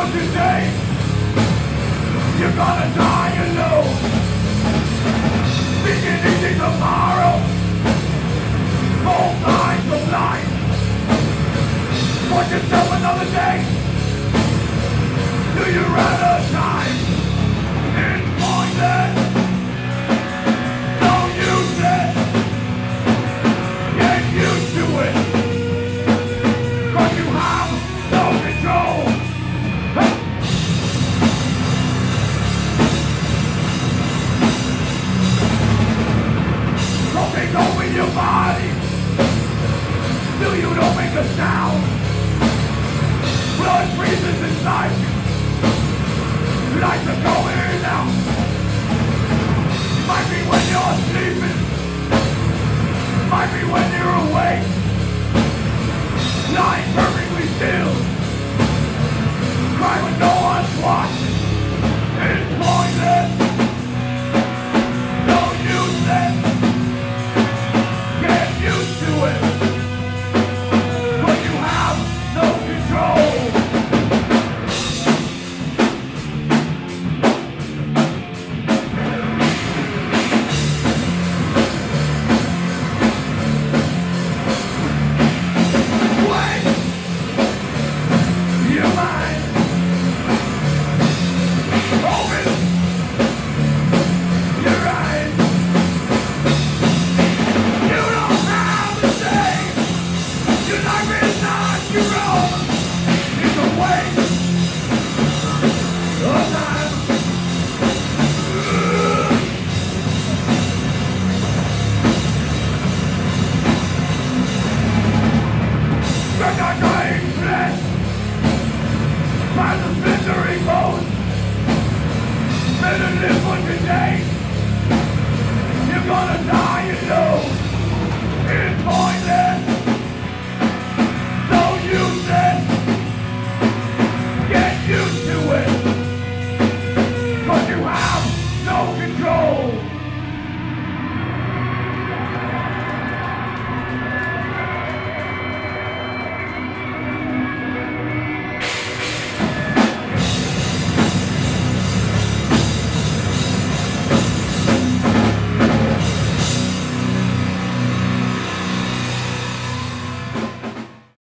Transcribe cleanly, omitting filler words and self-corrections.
today, you're gonna die alone. Thinking easy tomorrow, all signs of life. Want yourself another day? Do you rather time? It's pointless. Don't use it. Get used to it. 'Cause you have no control. Something's over your body. Still you don't make a sound. Blood freezes inside you. Lights are going out. Might be when you're sleeping. Might be when you're awake. Lying perfectly still. Cry when no one's watching. It's pointless. Don't use it. Get used to it. But you have no control. Live for today. You're gonna die alone. It's pointless.